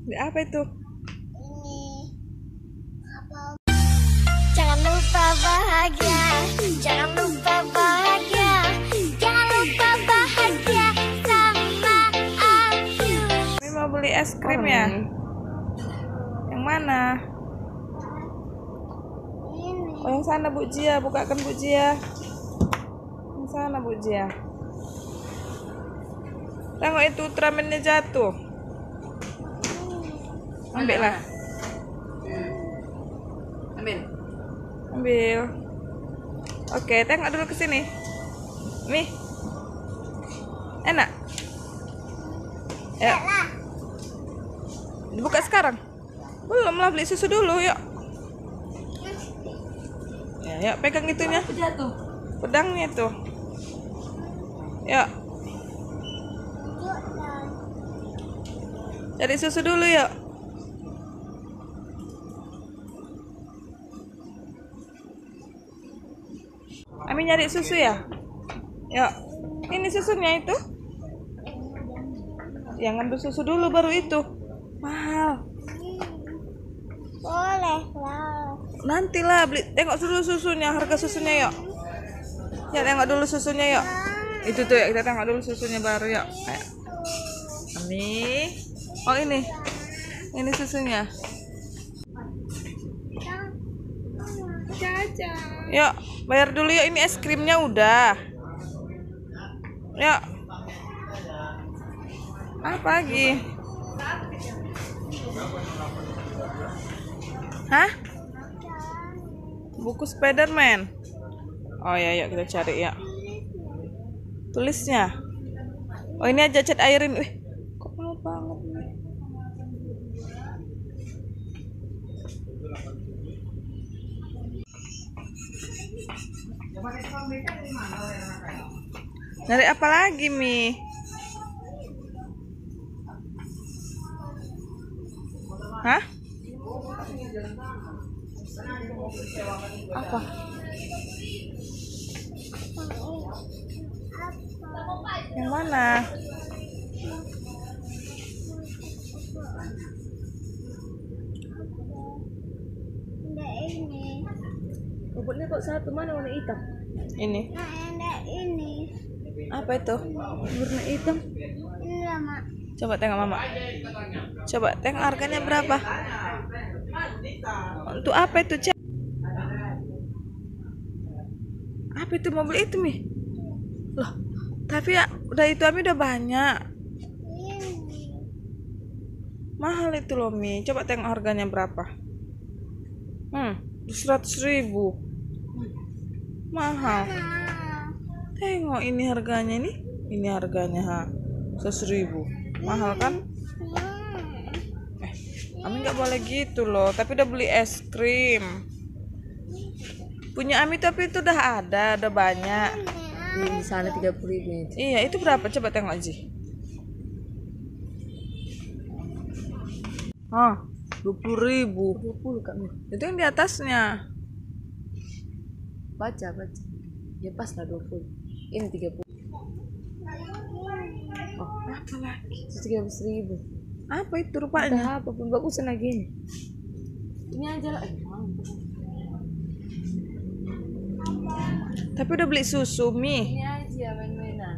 Di apa itu? Jangan lupa bahagia, jangan lupa bahagia, jangan lupa bahagia sama aku. Ini mau beli es krim ya? Yang mana? Oh, yang sana Bu Jia, bukakan Bu Jia. Yang sana Bu Jia. Tengok itu Ultramannya jatuh. Ambil lah. Ambil. Oke, tengok dulu ke sini. Nih. Enak. Ya. Dibuka sekarang. Belum lah, beli susu dulu, yuk. Ya, yuk pegang itunya. Jatuh. Pedangnya tuh. Yuk. Cari susu dulu, yuk. Ami nyari susu ya? Yuk. Ini susunya itu. Ya, ngambil susu dulu baru itu. Mahal. Boleh lah. Nantilah beli. Tengok dulu susunya, harga susunya yuk. Ya, tengok dulu susunya yuk. Itu tuh ya, kita tengok dulu susunya baru yuk. Ayo. Ami. Oh ini. Ini susunya. Yuk, bayar dulu yuk. Ini es krimnya udah. Yuk. Apa lagi? Hah? Buku Spiderman. Oh ya, yuk kita cari ya. Tulisnya. Oh ini aja cat airin. Kok mahal banget nih. Nyari apa lagi, Mi? Hah? Apa? Yang mana? Ada ini. Robotnya kok satu, mana warna hitam? Ini. Nah, ada ini. Apa itu? Warna hitam. Ini lama. Coba tengok Mama. Coba tengok harganya berapa? Untuk apa itu, Cek? Apa itu mobil itu, Mi? Loh, tapi ya udah itu Ami udah banyak. Ini. Mahal itu loh, Mi. Coba tengok harganya berapa. 100.000. Mahal. Tengok ini harganya nih. Ini harganya 100.000. Mahal kan? Ami nggak boleh gitu loh. Tapi udah beli es krim. Punya Ami tapi itu udah ada, udah banyak. Di sana 30.000. Iya, itu berapa? Coba tengok aja. 20.000. 20 Kak Mir. Itu yang di atasnya. Baca. Ya pas lah 20. Ini 30. Oh, apa lagi? 30.000. Apa itu Ada rupanya? apa pun bagusan lagi ini. Ini aja lah. Tapi udah beli susu, Mi. Ini aja main-mainan.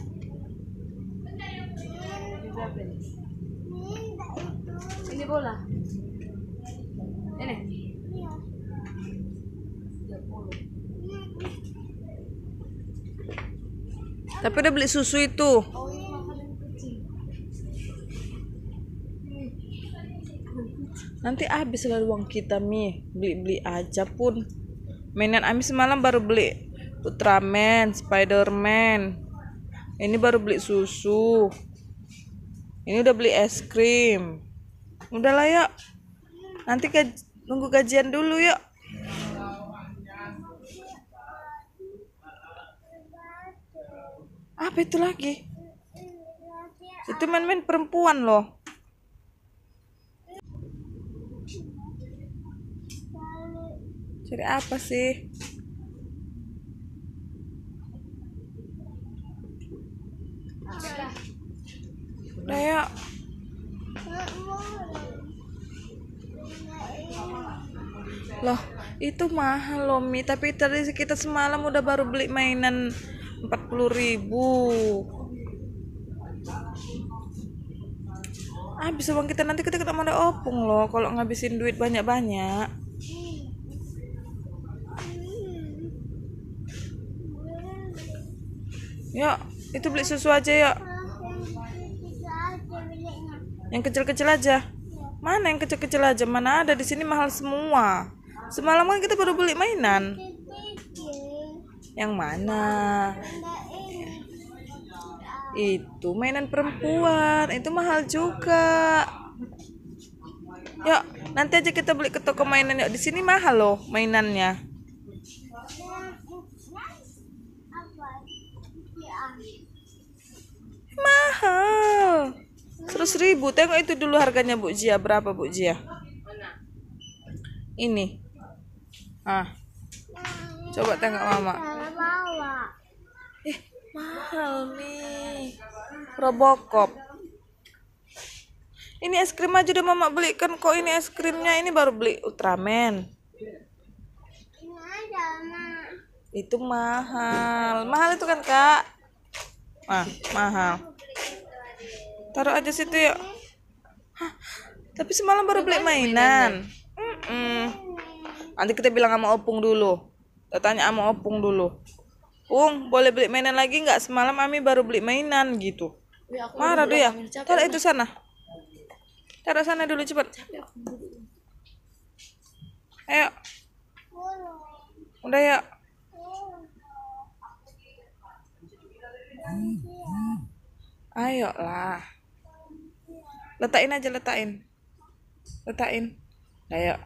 Ini bola. Ini. Tapi udah beli susu itu. Oh, ini makanan kucing. Nanti habis lah uang kita, Mi. Beli-beli aja pun. Mainan Ami semalam baru beli Ultraman, Spiderman. Ini baru beli susu. Ini udah beli es krim. Udahlah yuk. Nanti nunggu gajian dulu yuk. Apa itu lagi? Itu main-main perempuan loh. Cari apa sih? Udah yuk. Loh, itu mahal loh Mi, tapi tadi kita semalam udah baru beli mainan 40.000. Habis uang kita, nanti kita kena modal opung loh kalau ngabisin duit banyak-banyak. Yuk, itu beli susu aja yuk. Yang kecil-kecil aja. Mana yang kecil-kecil aja? Mana ada, di sini mahal semua. Semalam kan kita baru beli mainan. Yang mana? Itu mainan perempuan, itu mahal juga. Yuk, nanti aja kita beli ke toko mainan yuk. Di sini mahal loh mainannya. Mahal. 100.000. Tengok itu dulu harganya Bu Jia. Berapa Bu Jia? Ini. Coba tengok Mama. Mahal nih. Robocop. Ini es krim aja udah Mama belikan kok. Ini es krimnya, ini baru beli Ultraman. Itu mahal. Mahal itu kan Kak? Mahal. Taruh aja situ yuk. Tapi semalam baru beli mainan. Nanti kita bilang sama Opung dulu. Kita tanya sama Opung dulu. Pung, boleh beli mainan lagi nggak? Semalam Ami baru beli mainan gitu. Marah tuh ya. Taruh itu sana. Taruh sana dulu cepat. Ayo. Udah ya. Ayo lah. Letakin aja, letakin. Ayo.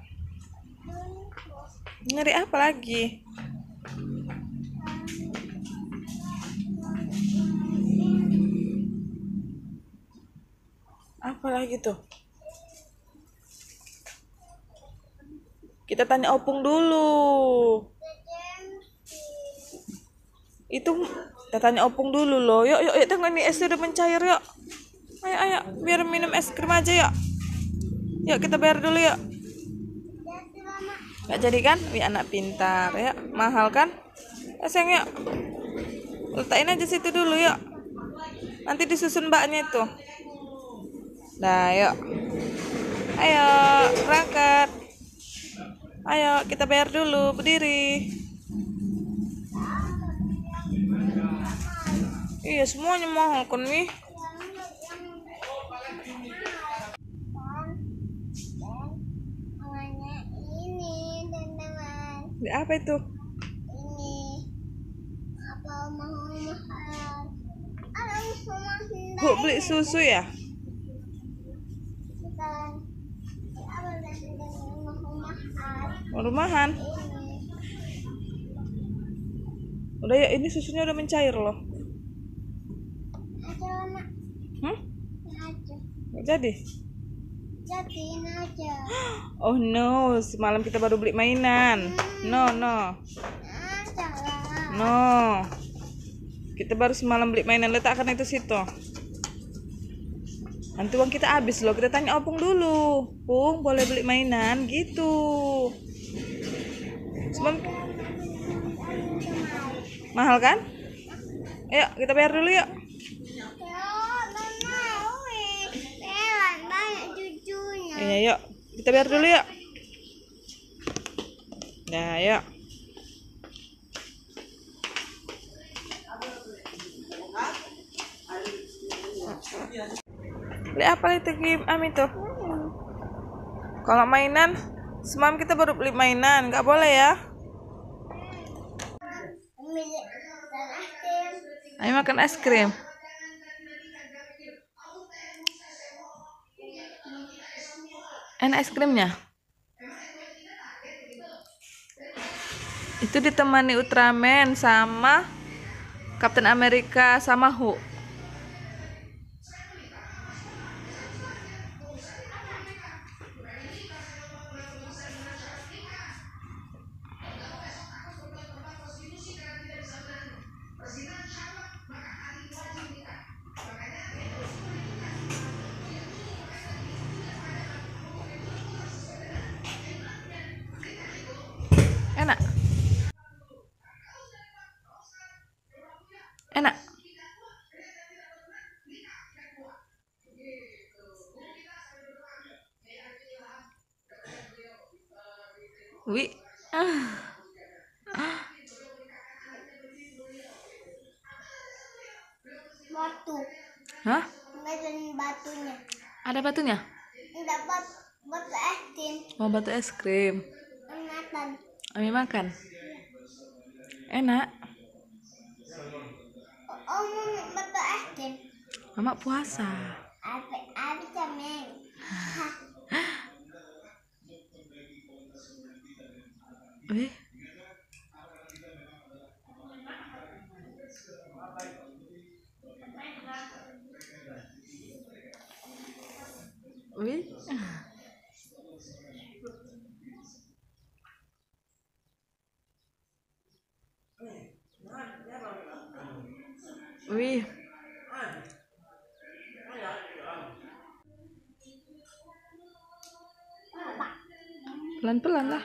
Nyari apa lagi? Apa lagi tuh? Kita tanya Opung dulu. Itu kita tanya Opung dulu loh. Yuk, tengok ini esnya udah mencair yuk. Ayo, biar minum es krim aja yuk. Yuk kita bayar dulu yuk. Gak jadi kan? Wih, anak pintar ya. Mahal kan? Sayang yuk. Letakin aja situ dulu yuk. Nanti disusun mbaknya itu. Nah, yuk. Ayo, berangkat. Ayo, kita bayar dulu. Berdiri. Iya, semuanya mahal kan, Mi? Ini apa itu? Ini apa mahal? Bu, beli susu ya? Rumahan. Udah ya, ini susunya udah mencair loh. Nggak jadi? Jadiin aja. Oh no, semalam kita baru beli mainan. No. Kita baru semalam beli mainan, letakkan itu situ. Nanti uang kita habis loh. Kita tanya Opung dulu. Pung, boleh beli mainan gitu. Semalam mahal kan? Ayo kita bayar dulu yuk. Iya yuk, kita bayar dulu yuk. Nah yuk. Beli apa itu Kim? Ami tuh. Kalau mainan, semalam kita baru beli mainan, nggak boleh ya. Ayo makan es krim. Enak es krimnya. Itu ditemani Ultraman sama Captain America sama Hulk. batu. Hah? Ngeliatin batunya. Ada batunya? Enggak batu es krim. Mau batu es krim. Ingatan. Ami makan. Enak. Oh, mau batu es krim. Mama puasa. Abi cameng. Wih. Wih. Wih. Pelan-pelan lah.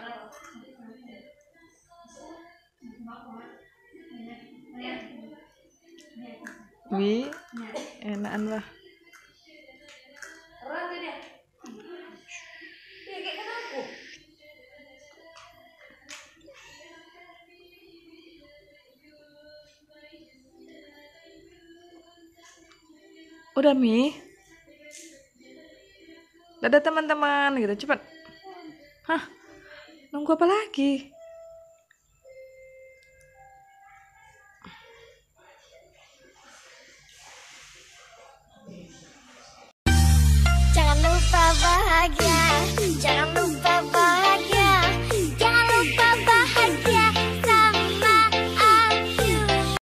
Wih, enakan lah. Udah Mi. Dadah teman-teman gitu, cepat. Hah? Nunggu apa lagi? Jangan lupa bahagia.